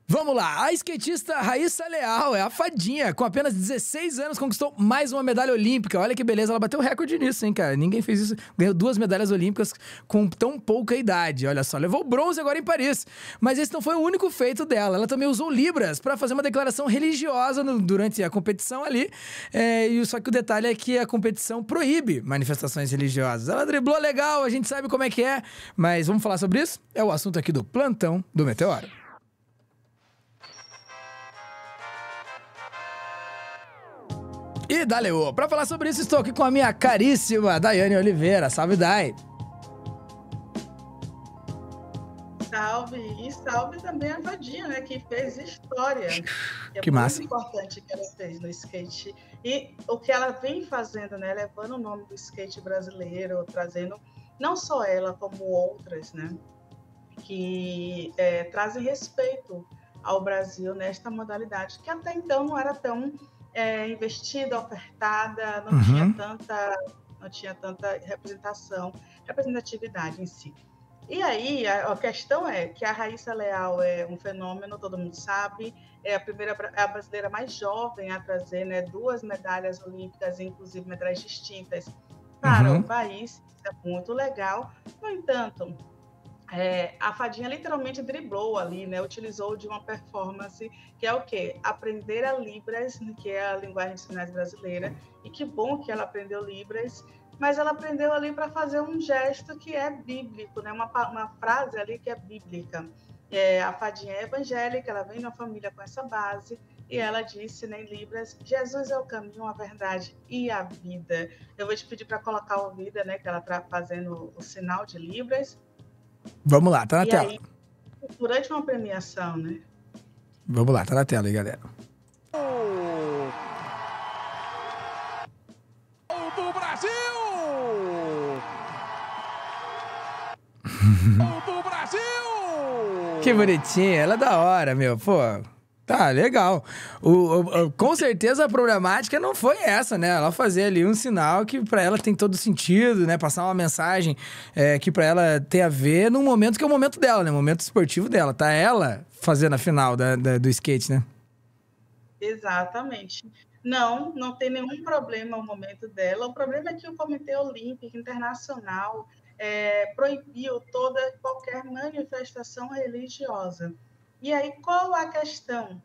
Vamos lá, a skatista Raíssa Leal é a fadinha. Com apenas 16 anos, conquistou mais uma medalha olímpica. Olha que beleza, ela bateu recorde nisso, hein, cara? Ninguém fez isso. Ganhou 2 medalhas olímpicas com tão pouca idade. Olha só, levou bronze agora em Paris. Mas esse não foi o único feito dela. Ela também usou Libras para fazer uma declaração religiosa durante a competição ali. Só que o detalhe é que a competição proíbe manifestações religiosas. Ela driblou legal, a gente sabe como é que é. Mas vamos falar sobre isso? É o assunto aqui do Plantão do Meteoro. E Daleu, pra falar sobre isso, estou aqui com a minha caríssima Daiane Oliveira. Salve, Dai! Salve! E salve também a Vadinha, né, que fez história. Que massa! Muito importante que ela fez no skate. E o que ela vem fazendo, né, levando o nome do skate brasileiro, trazendo não só ela, como outras, né, que trazem respeito ao Brasil nesta modalidade, que até então não era tão investida, ofertada, não tinha tanta representatividade em si. E aí, a questão é que a Raíssa Leal é um fenômeno, todo mundo sabe, é a brasileira mais jovem a trazer, né, 2 medalhas olímpicas, inclusive medalhas distintas, para o país, isso é muito legal. No entanto, a fadinha literalmente driblou ali, né? Utilizou de uma performance que é o quê? Aprender a Libras, que é a linguagem de sinais brasileira, e que bom que ela aprendeu Libras, mas ela aprendeu ali para fazer um gesto que é bíblico, né? Uma frase ali que é bíblica. A fadinha é evangélica, ela vem de uma família com essa base, e ela disse, né, em Libras, Jesus é o caminho, a verdade e a vida. Eu vou te pedir para colocar o vida, né, que ela está fazendo o sinal de Libras. Vamos lá, tá na tela. Aí, durante uma premiação, né? Vamos lá, tá na tela aí, galera. Do Brasil! Do Brasil! Que bonitinha, ela é da hora, meu, pô. Tá, legal. Com certeza a problemática não foi essa, né? Ela fazer ali um sinal que pra ela tem todo sentido, né? Passar uma mensagem que pra ela tem a ver num momento que é o momento dela, né? O momento esportivo dela. Tá ela fazendo a final do skate, né? Exatamente. Não tem nenhum problema no momento dela. O problema é que o Comitê Olímpico Internacional proibiu qualquer manifestação religiosa. E aí, qual a questão?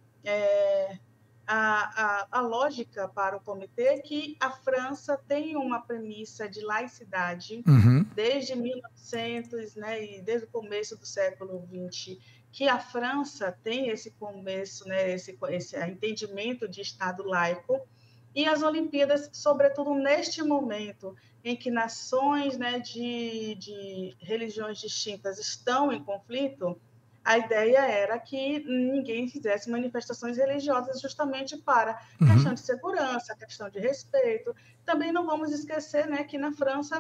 A lógica para o comitê é que a França tem uma premissa de laicidade desde 1900, né, e desde o começo do século XX, que a França tem esse começo, né, esse entendimento de Estado laico, e as Olimpíadas, sobretudo neste momento em que nações, né, de religiões distintas estão em conflito, a ideia era que ninguém fizesse manifestações religiosas justamente para questão de segurança, questão de respeito. Também não vamos esquecer, né, que na França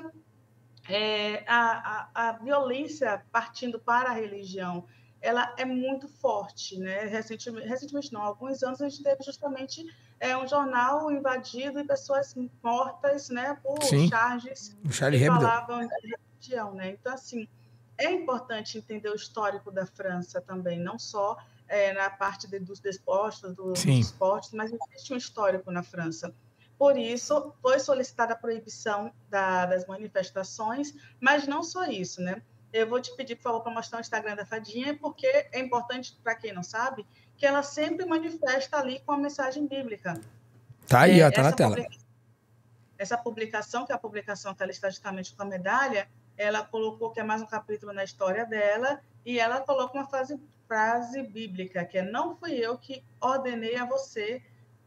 a violência partindo para a religião ela é muito forte, né? Recentemente não, há alguns anos a gente teve justamente um jornal invadido e pessoas mortas, né, por charges que falavam de religião, né? Então, assim, é importante entender o histórico da França também, não só na parte dos desportos, dos esportes, mas existe um histórico na França. Por isso, foi solicitada a proibição das manifestações, mas não só isso, né? Eu vou te pedir, por favor, para mostrar o Instagram da Fadinha, porque é importante, para quem não sabe, que ela sempre manifesta ali com a mensagem bíblica. Tá aí, ó, tá na tela. Essa publicação, que é a publicação que ela está justamente com a medalha, ela colocou que é mais um capítulo na história dela, e ela coloca uma frase bíblica, que é: não fui eu que ordenei a você,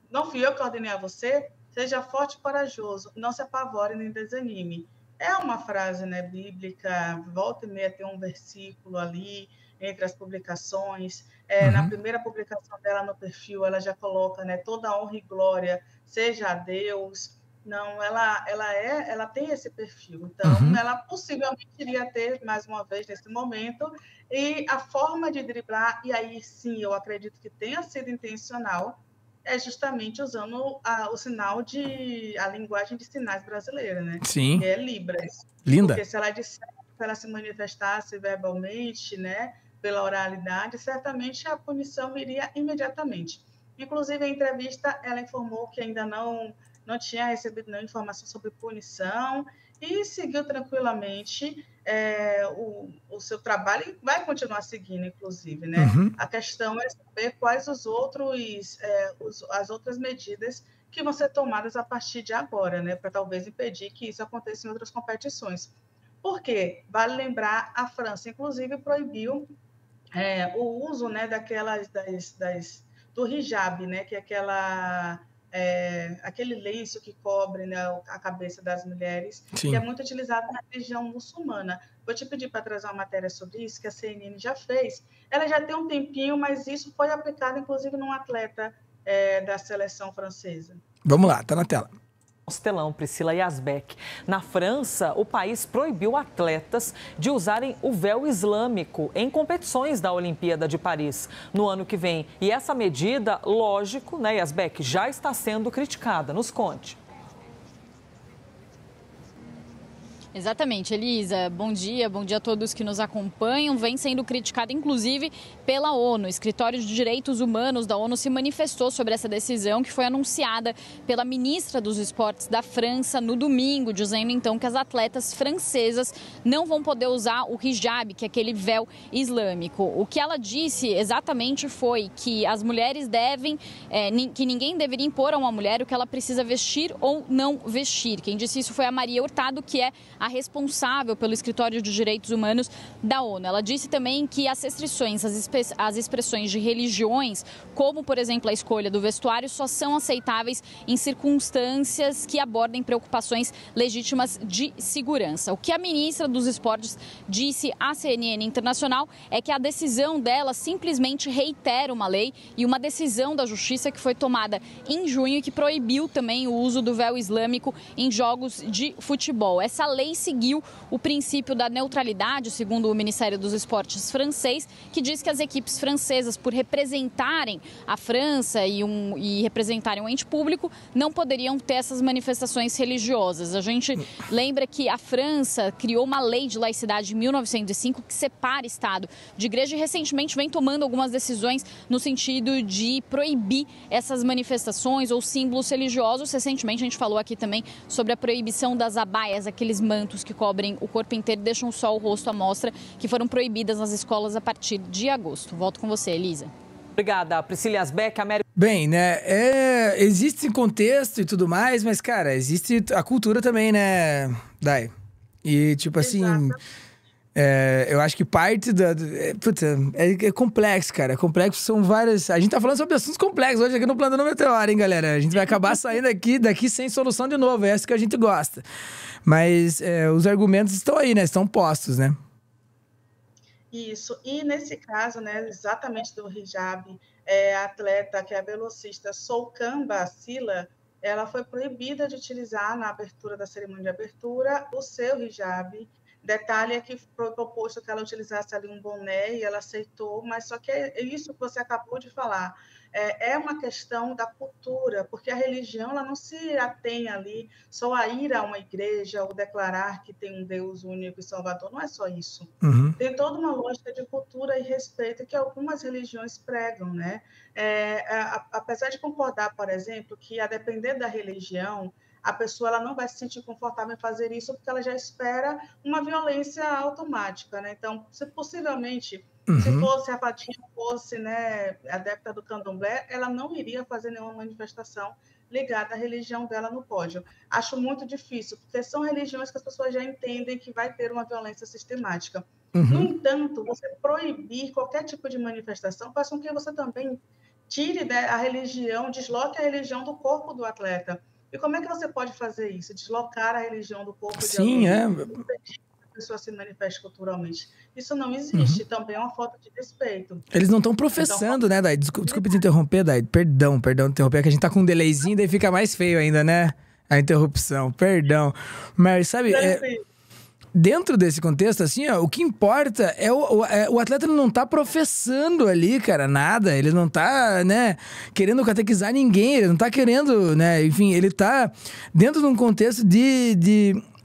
seja forte e corajoso, não se apavore nem desanime. É uma frase, né, bíblica, volta e meia tem um versículo ali entre as publicações. Na primeira publicação dela no perfil, ela já coloca, né, toda a honra e glória seja a Deus. Não, ela tem esse perfil. Então, ela possivelmente iria ter, mais uma vez, nesse momento, e a forma de driblar, e aí sim, eu acredito que tenha sido intencional, é justamente usando o sinal a linguagem de sinais brasileira, né? Sim. Que é Libras. Linda. Porque se ela se manifestasse verbalmente, né, pela oralidade, certamente a punição viria imediatamente. Inclusive, em entrevista, ela informou que ainda não tinha recebido nenhuma informação sobre punição e seguiu tranquilamente o seu trabalho e vai continuar seguindo, inclusive, né? Uhum. A questão é saber quais as outras medidas que vão ser tomadas a partir de agora, né? Para talvez impedir que isso aconteça em outras competições. Por quê? Vale lembrar, a França, inclusive, proibiu o uso, né, do hijab, né, que é aquele lenço que cobre, né, a cabeça das mulheres, Sim. que é muito utilizado na religião muçulmana. Vou te pedir para trazer uma matéria sobre isso, que a CNN já fez. Ela já tem um tempinho, mas isso foi aplicado, inclusive, num atleta da seleção francesa. Vamos lá, tá na tela. Telão, Priscila Yazbek. Na França, o país proibiu atletas de usarem o véu islâmico em competições da Olimpíada de Paris no ano que vem. E essa medida, lógico, né, Yazbek, já está sendo criticada. Nos conte. Exatamente, Elisa. Bom dia a todos que nos acompanham. Vem sendo criticada, inclusive, pela ONU. O Escritório de Direitos Humanos da ONU se manifestou sobre essa decisão que foi anunciada pela ministra dos Esportes da França no domingo, dizendo então que as atletas francesas não vão poder usar o hijab, que é aquele véu islâmico. O que ela disse exatamente foi que as mulheres que ninguém deveria impor a uma mulher o que ela precisa vestir ou não vestir. Quem disse isso foi a Maria Hurtado, que é a responsável pelo Escritório de Direitos Humanos da ONU. Ela disse também que as restrições, as expressões de religiões, como, por exemplo, a escolha do vestuário, só são aceitáveis em circunstâncias que abordem preocupações legítimas de segurança. O que a ministra dos Esportes disse à CNN Internacional é que a decisão dela simplesmente reitera uma lei e uma decisão da Justiça que foi tomada em junho e que proibiu também o uso do véu islâmico em jogos de futebol. Essa lei seguiu o princípio da neutralidade, segundo o Ministério dos Esportes francês, que diz que as equipes francesas, por representarem a França e representarem um ente público, não poderiam ter essas manifestações religiosas. A gente lembra que a França criou uma lei de laicidade em 1905 que separa Estado de igreja e recentemente vem tomando algumas decisões no sentido de proibir essas manifestações ou símbolos religiosos. Recentemente a gente falou aqui também sobre a proibição das abaias, aqueles mantos que cobrem o corpo inteiro e deixam só o rosto à mostra, que foram proibidas nas escolas a partir de agosto. Volto com você, Elisa. Obrigada, Priscila Yazbek. Bem, né, existe contexto e tudo mais, mas, cara, existe a cultura também, né, Dai? E, tipo assim, eu acho que parte é complexo, cara. Complexo são várias... A gente tá falando sobre assuntos complexos hoje aqui no Plantão Meteoro, hein, galera? A gente vai acabar saindo daqui sem solução de novo. É isso que a gente gosta. Mas os argumentos estão aí, né? Estão postos, né? Isso. E nesse caso, né, exatamente do hijab, a atleta, que é a velocista Soukamba Sila, ela foi proibida de utilizar na abertura da cerimônia de abertura o seu hijab. Detalhe é que foi proposto que ela utilizasse ali um boné e ela aceitou, mas só que é isso que você acabou de falar. É uma questão da cultura, porque a religião ela não se atém ali só a ir a uma igreja ou declarar que tem um Deus único e salvador, não é só isso. Uhum. Tem toda uma lógica de cultura e respeito que algumas religiões pregam, né? Apesar de concordar, por exemplo, que a depender da religião, a pessoa ela não vai se sentir confortável em fazer isso porque ela já espera uma violência automática, né? Então, se possivelmente... Se fosse a Fatinha, fosse, né, adepta do candomblé, ela não iria fazer nenhuma manifestação ligada à religião dela no pódio. Acho muito difícil, porque são religiões que as pessoas já entendem que vai ter uma violência sistemática. No entanto, você proibir qualquer tipo de manifestação faz com que você também tire a religião, desloque a religião do corpo do atleta. E como é que você pode fazer isso? Deslocar a religião do corpo de alguém? A pessoa se manifesta culturalmente. Isso não existe, também é uma falta de respeito. Eles não estão professando, então, né, Dai? Desculpe te interromper, Dai. Perdão te interromper, que a gente tá com um delayzinho, daí fica mais feio ainda, né? A interrupção, perdão. Mas, sabe, dentro desse contexto, assim, ó, o que importa é o atleta não tá professando ali, cara, nada. Ele não tá, né, querendo catequizar ninguém, ele não tá querendo, né, enfim, ele tá dentro de um contexto de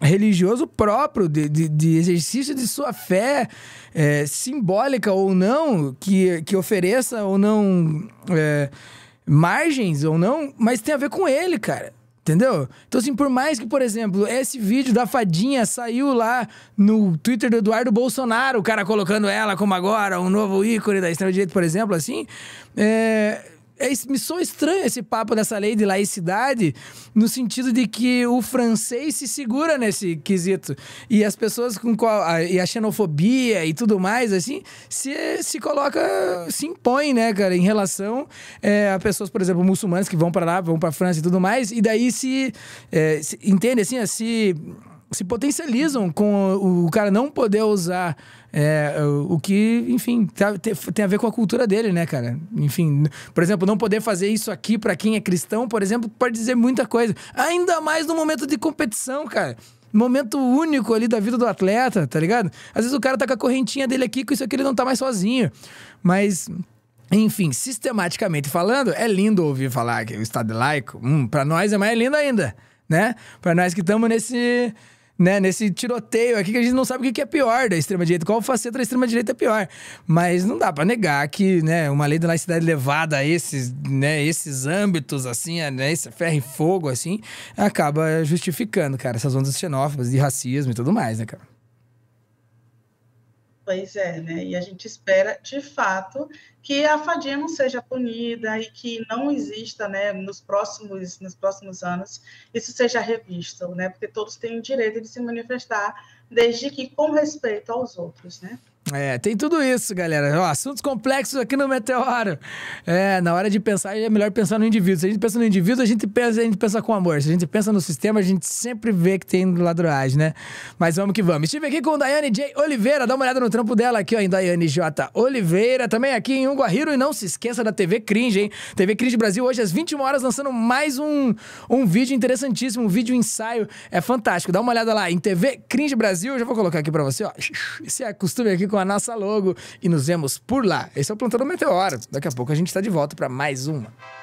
religioso próprio, de exercício de sua fé, simbólica ou não, que ofereça ou não margens ou não, mas tem a ver com ele, cara. Entendeu? Então, assim, por mais que, por exemplo, esse vídeo da fadinha saiu lá no Twitter do Eduardo Bolsonaro, o cara colocando ela como agora um novo ícone da extrema-direita, por exemplo, assim, me soa estranho esse papo dessa lei de laicidade, no sentido de que o francês se segura nesse quesito. E as pessoas e a xenofobia e tudo mais, assim, se coloca, se impõe, né, cara, em relação a pessoas, por exemplo, muçulmanas que vão para lá, vão para França e tudo mais, e daí entende, assim, se potencializam com o cara não poder usar o que, enfim, tem a ver com a cultura dele, né, cara? Enfim, por exemplo, não poder fazer isso aqui pra quem é cristão, por exemplo, pode dizer muita coisa. Ainda mais no momento de competição, cara. Momento único ali da vida do atleta, tá ligado? Às vezes o cara tá com a correntinha dele aqui, com isso aqui ele não tá mais sozinho. Mas... enfim, sistematicamente falando, é lindo ouvir falar que o Estado laico, pra nós é mais lindo ainda, né? Pra nós que estamos nesse tiroteio aqui, que a gente não sabe o que é pior da extrema-direita, qual faceta da extrema-direita é pior. Mas não dá pra negar que, né, uma lei de laicidade levada a esses âmbitos, assim, esse ferro e fogo, assim, acaba justificando, cara, essas ondas xenófobas de racismo e tudo mais, né, cara? Pois é, né? E a gente espera, de fato, que a fadinha não seja punida e que não exista, né, nos próximos anos, isso seja revisto, né? Porque todos têm o direito de se manifestar, desde que com respeito aos outros, né? Tem tudo isso, galera. Ó, assuntos complexos aqui no Meteoro. Na hora de pensar, é melhor pensar no indivíduo. Se a gente pensa no indivíduo, a gente pensa com amor. Se a gente pensa no sistema, a gente sempre vê que tem ladroagem, né? Mas vamos que vamos. Estive aqui com Daiane J. Oliveira. Dá uma olhada no trampo dela aqui, ó, em Daiane J. Oliveira. Também aqui em Unguariro. E não se esqueça da TV Cringe, hein? TV Cringe Brasil, hoje às 21 horas, lançando mais um vídeo interessantíssimo, um vídeo ensaio. É fantástico. Dá uma olhada lá em TV Cringe Brasil. Eu já vou colocar aqui pra você, ó. Esse é costume aqui com a nossa logo e nos vemos por lá. Esse é o Plantão do Meteoro. Daqui a pouco a gente tá de volta para mais uma.